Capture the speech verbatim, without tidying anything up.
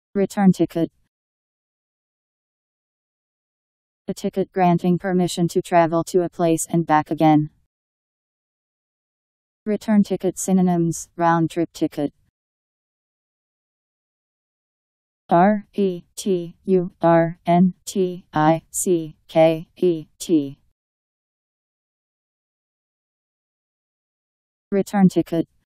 Return ticket. A ticket granting permission to travel to a place and back again. Return ticket synonyms: round trip ticket. R E T U R N T I C K E T. Return ticket.